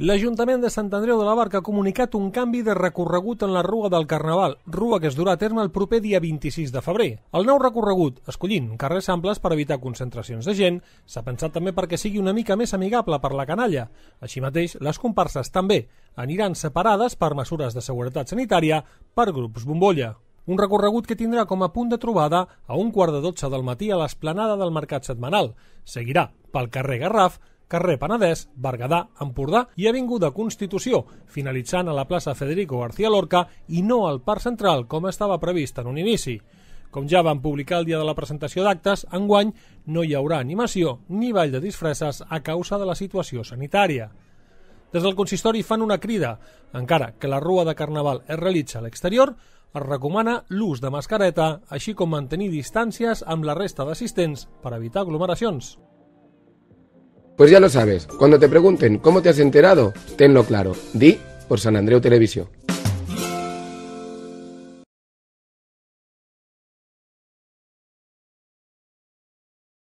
L'Ajuntament de Sant Andreu de la Barca ha comunicat un canvi de recorregut en la Rua del Carnaval, rua que es durà a terme el proper dia 26 de febrer. El nou recorregut, escollint carrers amples per evitar concentracions de gent, s'ha pensat també perquè sigui una mica més amigable per la canalla. Així mateix, les comparses també aniran separades per mesures de seguretat sanitària per grups bombolla. Un recorregut que tindrà com a punt de trobada a 1:15 del matí a l'esplanada del Mercat Setmanal. Seguirà pel carrer Garraf, carrer Penedès, Berguedà, Empordà i Avinguda Constitució, finalitzant a la plaça Federico García Lorca i no al Parc Central, com estava previst en un inici. Com ja van publicar el dia de la presentació d'actes, enguany no hi haurà animació ni ball de disfresses a causa de la situació sanitària. Des del consistori fan una crida. Encara que la Rua de Carnaval es realitza a l'exterior, es recomana l'ús de mascareta, així com mantenir distàncies amb la resta d'assistents per evitar aglomeracions. Pues ya lo sabes, cuando te pregunten cómo te has enterado, tenlo claro. Di por San Andreu Televisión.